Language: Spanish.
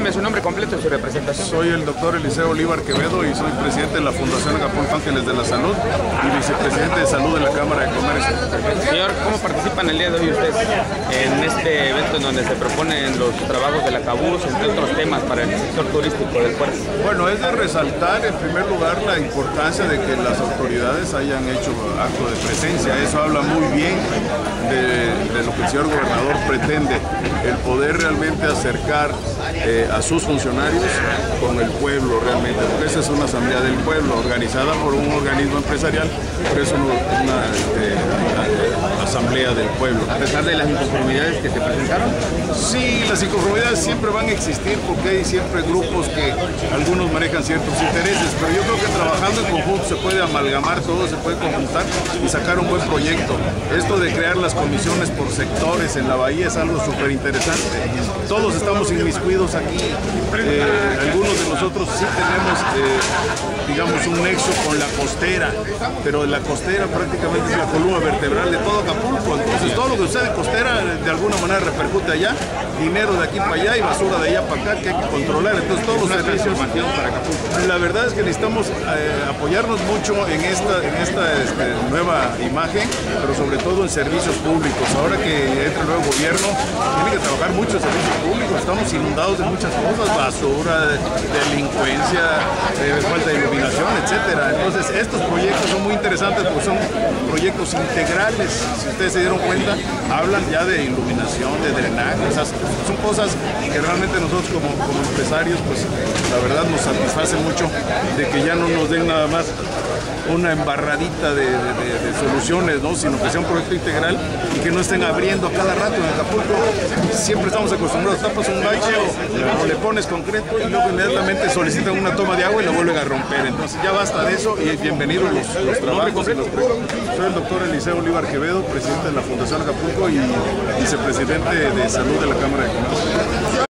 Recuérdeme su nombre completo y su representación. Soy el doctor Eliseo Olivar Quevedo y soy presidente de la Fundación Acapulco Ángeles de la Salud y vicepresidente de Salud de la Cámara de Comercio. Señor, ¿cómo participan el día de hoy ustedes en este evento en donde se proponen los trabajos de la CABUS, entre otros temas para el sector turístico del puerto? Bueno, es de resaltar en primer lugar la importancia de que las autoridades hayan hecho acto de presencia. Eso habla muy bien de lo que el señor gobernador pretende, el poder realmente acercar a sus funcionarios con el pueblo realmente, porque esa es una asamblea del pueblo organizada por un organismo empresarial, pero es una asamblea del pueblo. A pesar de las inconformidades que se presentaron. Sí, las inconformidades siempre van a existir porque hay siempre grupos que algunos manejan ciertos intereses, pero yo creo que trabajando en conjunto se puede amalgamar todo, se puede conjuntar y sacar un buen proyecto. Esto de crear las comisiones por sectores en la bahía es algo súper interesante. Todos estamos inmiscuidos aquí. Algunos de nosotros sí tenemos, digamos, un nexo con la costera, pero la costera prácticamente es la columna vertebral de todo Acapulco. Entonces todo lo que sucede en costera de alguna manera repercute allá, dinero de aquí para allá y basura de allá para acá que hay que controlar. Entonces todos los servicios para Acapulco. La verdad es que necesitamos apoyarnos mucho en esta nueva imagen, pero sobre todo en servicios públicos. Ahora que entra el nuevo gobierno, tiene que trabajar mucho en servicios públicos. Estamos inundados de muchas cosas, basura, delincuencia, falta de iluminación, etcétera. Entonces estos proyectos son muy interesantes porque son proyectos integrales. Si ustedes se dieron cuenta, hablan ya de iluminación, de drenaje. O sea, son cosas que realmente nosotros como empresarios, pues la verdad nos satisface mucho de que ya no nos den nada más una embarradita de soluciones, ¿no? Sino que sea un proyecto integral y que no estén abriendo a cada rato. En Acapulco siempre estamos acostumbrados, tapas un bache o le pones concreto y luego inmediatamente solicitan una toma de agua y lo vuelven a romper. Entonces ya basta de eso y bienvenidos los trabajos. Soy el doctor Eliseo Olivar Quevedo, presidente de la Fundación Acapulco y vicepresidente de Salud de la Cámara de Comercio.